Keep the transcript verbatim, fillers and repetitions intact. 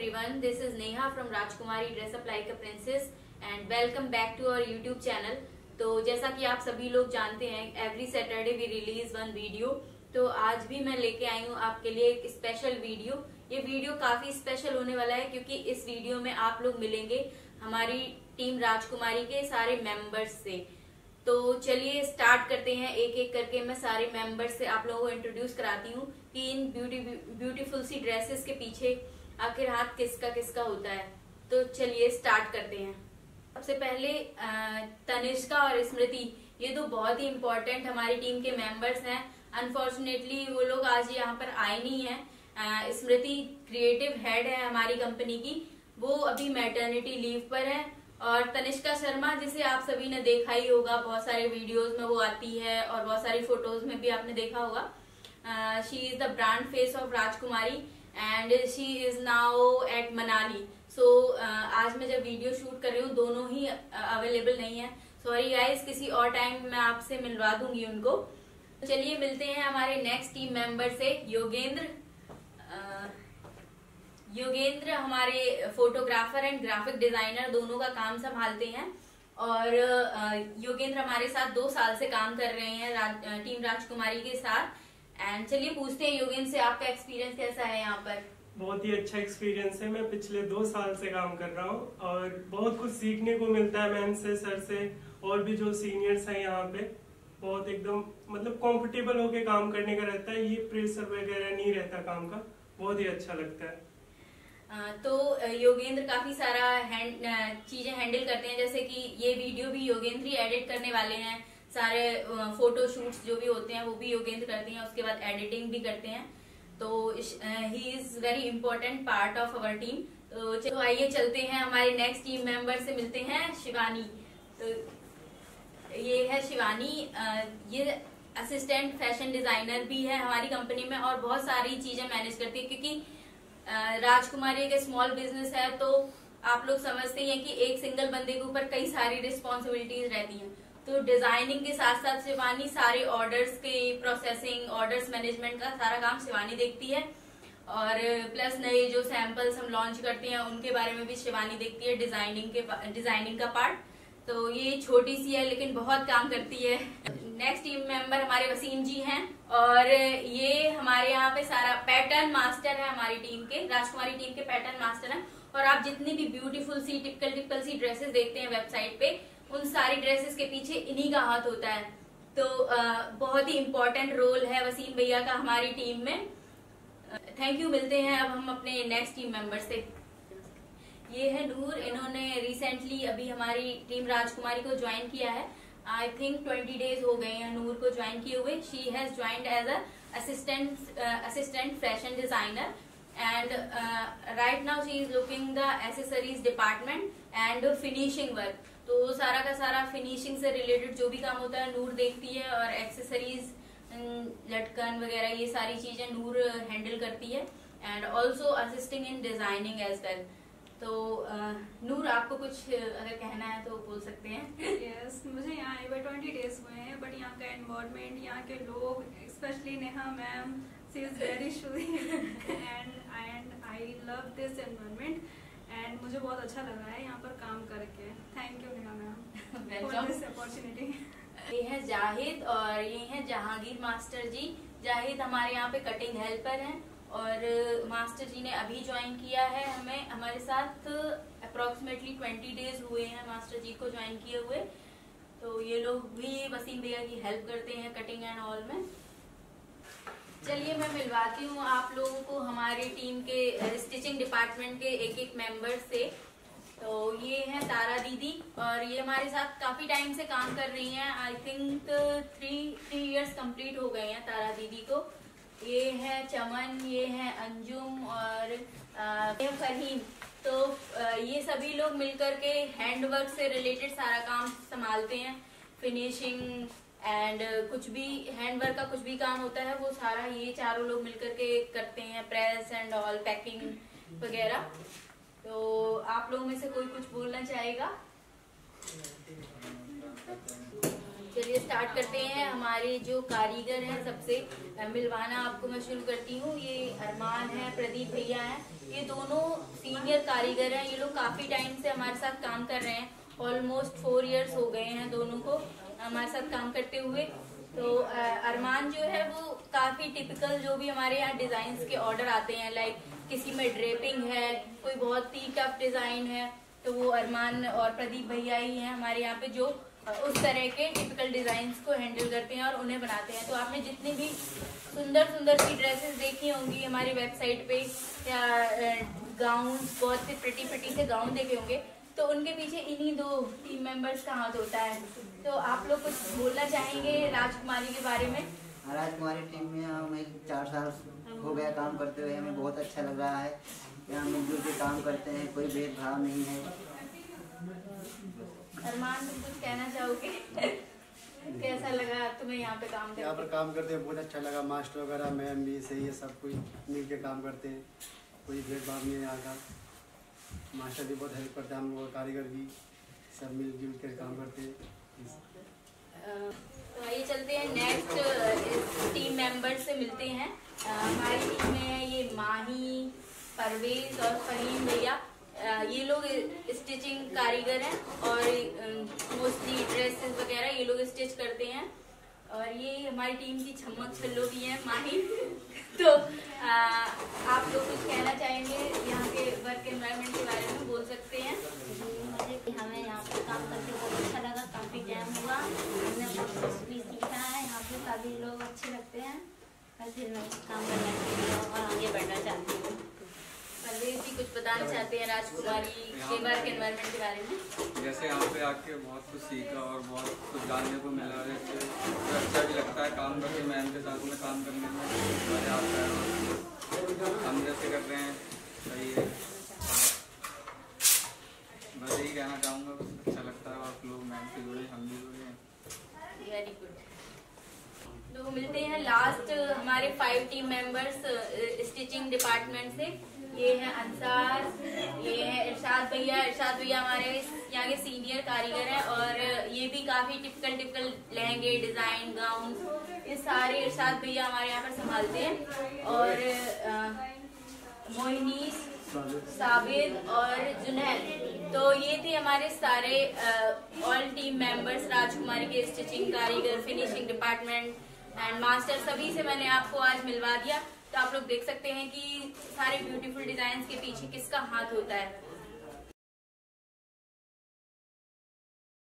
everyone, this is Neha from Rajkumari Dress Up Like a Princess and welcome back to our YouTube channel। तो जैसा कि आप सभी लोग जानते हैं, every Saturday we release one video. तो आज भी मैं लेके आई हूँ आपके लिए एक स्पेशल वीडियो। ये वीडियो काफी स्पेशल होने वाला है क्योंकि इस वीडियो में आप लोग मिलेंगे हमारी टीम राजकुमारी के सारे मेंबर्स से। तो चलिए स्टार्ट करते हैं, एक एक करके मैं सारे मेंबर्स से आप लोगों को इंट्रोड्यूस कराती हूँ कि इन ब्यूटी ब्यूटीफुल सी ड्रेसेस के पीछे आखिर हाथ किसका किसका होता है। तो चलिए स्टार्ट करते हैं। सबसे पहले तनिष्का और स्मृति, ये तो बहुत ही इम्पोर्टेंट हमारी टीम के मेंबर्स हैं। अनफॉर्चुनेटली वो लोग आज यहाँ पर आए नहीं हैं। स्मृति क्रिएटिव हेड है हमारी कंपनी की, वो अभी मैटरनिटी लीव पर है। और तनिष्का शर्मा, जिसे आप सभी ने देखा ही होगा, बहुत सारे वीडियोस में वो आती है और बहुत सारी फोटोज में भी आपने देखा होगा। She is the brand face of Rajkumari and she is now at Manali. So आज मैं जब वीडियो शूट कर रही हूँ, दोनों ही अवेलेबल नहीं है। सॉरी गाइस, किसी और टाइम मैं आपसे मिलवा दूंगी उनको। चलिए मिलते हैं हमारे नेक्स्ट टीम मेंबर से। योगेंद्र योगेंद्र हमारे फोटोग्राफर एंड ग्राफिक डिजाइनर दोनों का काम संभालते हैं। और योगेंद्र हमारे साथ दो साल से काम कर रहे हैं राज, टीम राजकुमारी के साथ। एंड चलिए पूछते हैं योगेंद्र से, आपका एक्सपीरियंस कैसा है यहाँ पर? बहुत ही अच्छा एक्सपीरियंस है। मैं पिछले दो साल से काम कर रहा हूँ और बहुत कुछ सीखने को मिलता है मैम से, सर से, और भी जो सीनियर्स हैं यहाँ पे। बहुत एकदम मतलब कंफर्टेबल होके काम करने का रहता है, ये प्रेशर वगैरह नहीं रहता काम का। बहुत ही अच्छा लगता है। तो योगेंद्र काफी सारा हैंड चीजें हैंडल करते हैं, जैसे कि ये वीडियो भी योगेंद्र ही एडिट करने वाले हैं। सारे फोटो शूट्स जो भी होते हैं वो भी योगेंद्र करते हैं, उसके बाद एडिटिंग भी करते हैं। तो he is very important part of our team. तो चलो आइए चलते हैं हमारे नेक्स्ट टीम मेंबर से मिलते हैं। शिवानी, तो ये है शिवानी, ये असिस्टेंट फैशन डिजाइनर भी है हमारी कंपनी में और बहुत सारी चीजें मैनेज करती है। क्योंकि राजकुमारी एक स्मॉल बिजनेस है, तो आप लोग समझते हैं कि एक सिंगल बंदे के ऊपर कई सारी रिस्पॉन्सिबिलिटीज रहती हैं। तो डिजाइनिंग के साथ साथ शिवानी सारे ऑर्डर्स के प्रोसेसिंग, ऑर्डर्स मैनेजमेंट का सारा काम शिवानी देखती है। और प्लस नए जो सैंपल्स हम लॉन्च करते हैं उनके बारे में भी शिवानी देखती है, डिजाइनिंग के डिजाइनिंग का पार्ट। तो ये छोटी सी है लेकिन बहुत काम करती है। नेक्स्ट टीम मेंबर हमारे वसीम जी हैं और ये हमारे यहाँ पे सारा पैटर्न मास्टर है हमारी टीम के, राजकुमारी टीम के पैटर्न मास्टर हैं। और आप जितनी भी ब्यूटीफुल सी टिपिकल टिपिकल सी ड्रेसेस देखते हैं वेबसाइट पे, उन सारी ड्रेसेस के पीछे इन्हीं का हाथ होता है। तो आ, बहुत ही इम्पोर्टेंट रोल है वसीम भैया का हमारी टीम में। Thank you. मिलते हैं अब हम अपने नेक्स्ट टीम मेंबर से। ये है नूर, इन्होंने रिसेंटली अभी हमारी टीम राजकुमारी को ज्वाइन किया है। आई थिंक ट्वेंटी डेज हो गए हैं नूर को ज्वाइन किए हुए। She has joined as a assistant assistant fashion designer and right now she is looking the accessories department and finishing work. तो सारा का सारा फिनिशिंग से रिलेटेड जो भी काम होता है नूर देखती है, और एक्सेसरीज, लटकन वगैरह ये सारी चीजें नूर हैंडल करती है। And also assisting in designing as well. तो नूर, आपको कुछ अगर कहना है तो बोल सकते हैं। यस yes, मुझे यहाँ आए हुए ट्वेंटी डेज हुए हैं, बट यहाँ का एनवायरनमेंट, यहाँ के लोग, specially Neha ma'am, she is very sweet and and I love this environment and मुझे बहुत अच्छा लगा है यहाँ पर काम करके। Thank you Neha ma'am for this opportunity. ये है जाहिद और ये है जहांगीर मास्टर जी। जाहिद हमारे यहाँ पे कटिंग हेल्पर हैं और मास्टर जी ने अभी ज्वाइन किया है हमें हमारे साथ। अप्रोक्सीमेटली ट्वेंटी डेज हुए हैं मास्टर जी को ज्वाइन किए हुए। तो ये लोग भी वसीम भैया की हेल्प करते हैं कटिंग एंड ऑल में। चलिए मैं मिलवाती हूँ आप लोगों को हमारी टीम के स्टिचिंग डिपार्टमेंट के एक एक मेंबर से। तो ये है तारा दीदी और ये हमारे साथ काफी टाइम से काम कर रही हैं। I think three three years complete हो गए हैं तारा दीदी को। ये है चमन, ये है अंजुम और ये फहीम। तो आ, ये सभी लोग मिलकर के हैंडवर्क से रिलेटेड सारा काम संभालते हैं। फिनिशिंग एंड कुछ भी हैंडवर्क का कुछ भी काम होता है वो सारा ये चारों लोग मिलकर के करते हैं, प्रेस एंड ऑल, पैकिंग वगैरह। तो आप लोगों में से कोई कुछ बोलना चाहेगा? चलिए स्टार्ट करते हैं। हमारे जो कारीगर हैं सबसे मिलवाना आपको मैं शुरू करती हूँ। ये अरमान है, प्रदीप भैया हैं। ये दोनों सीनियर कारीगर हैं, ये लोग काफी टाइम से हमारे साथ काम कर रहे हैं, ऑलमोस्ट फोर इयर्स हो गए हैं दोनों को हमारे साथ काम करते हुए। तो अरमान जो है वो काफी टिपिकल जो भी हमारे यहाँ डिजाइन के ऑर्डर आते हैं, लाइक किसी में ड्रेपिंग है, कोई बहुत ही टफ डिजाइन है, तो वो अरमान और प्रदीप भैया ही हैं हमारे यहाँ पे जो उस तरह के टिपिकल डिजाइन्स को हैंडल करते हैं और उन्हें बनाते हैं। तो आपने जितनी भी सुंदर सुंदर सी ड्रेसेस देखी होंगी हमारी वेबसाइट पे या गाउन, बहुत से प्रिटी प्रिटी से गाउन देखे होंगे, तो उनके पीछे इन्हीं दो टीम मेंबर्स का हाथ होता है। तो आप लोग कुछ बोलना चाहेंगे राजकुमारी के बारे में? राजकुमारी टीम में हमें चार साल हो गया काम करते हुए, हमें बहुत अच्छा लग रहा है। यहाँ मिलजुल के काम करते हैं, कोई भेदभाव नहीं है। अरमान, तुम कुछ कहना चाहोगे? कैसा लगा तुम्हें यहाँ पे काम करके? यहाँ पर काम करते हैं बहुत अच्छा लगा। मास्टर वगैरह मैम भी सही है, सब कोई मिल के काम करते हैं, कोई भेदभाव नहीं है यहाँ का। मास्टर भी बहुत हेल्प करते हैं, हम लोग कारीगर भी सब मिलजुल कर काम करते हैं। तो आइए चलते हैं नेक्स्ट टीम मेंबर से मिलते हैं। हमारी टीम में है ये माही, परवेज और फहीम भैया। ये लोग स्टिचिंग कारीगर हैं और मोस्टली ड्रेसेस वगैरह ये लोग स्टिच करते हैं। और ये हमारी टीम की छमक छल्लो भी है माही। तो आ, आप लोग कुछ कहना चाहेंगे यहाँ के वर्क एनवायरनमेंट के बारे में? बोल सकते हैं। मुझे हमें यहाँ पे काम करके बहुत अच्छा लगा, काफ़ी टाइम हुआ, हमने बहुत कुछ भी सीखा है। यहाँ पे सभी लोग अच्छे लगते हैं, फिर मैं काम करना चाहती हूँ और आगे बढ़ना चाहती हूँ। परवेज जी कुछ बताना चाहते हैं राजकुमारी के वर्क एनवायरनमेंट के बारे में? जैसे यहाँ पे आके बहुत कुछ सीखा और बहुत कुछ जानने को मिला, जैसे तो अच्छा भी लगता है काम करके। मैम के साथ में काम करने में मजा आता है, हम जैसे कर रहे हैं सही है। बस यही कहना चाहूँगा, बस अच्छा लगता है। आप लोग मैम से जुड़े, हम भी जुड़े हैं। Very good. तो मिलते हैं लास्ट हमारे five team members stitching department से। ये है अंसार, ये है इरशाद भैया। इरशाद भैया हमारे यहाँ के सीनियर कारीगर हैं और ये भी काफी टिपिकल टिपिकल लहंगे, डिजाइन, गाउन, ये सारे इरशाद भैया हमारे यहाँ पर संभालते हैं। और मोहिनीस, साबिर और जुनैद, तो ये थे हमारे सारे ऑल टीम मेंबर्स राजकुमारी के स्टिचिंग कारीगर, फिनिशिंग डिपार्टमेंट एंड मास्टर। सभी से मैंने आपको आज मिलवा दिया। तो आप लोग देख सकते हैं कि सारे ब्यूटीफुल डिजाइन के पीछे किसका हाथ होता है।